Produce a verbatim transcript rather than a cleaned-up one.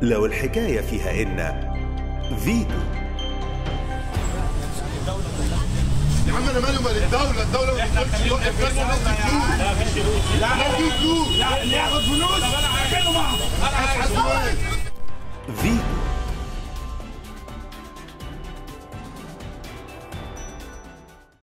لو الحكاية فيها إن فيتو. يا عم انا مالي ومال الدولة، الدولة ما بتقولش يوقف بس الناس دي فلوس. لا مفيش فلوس. لا في فلوس. لا اللي ياخد فلوس طب انا هعمله معه. انا عايز فيتو.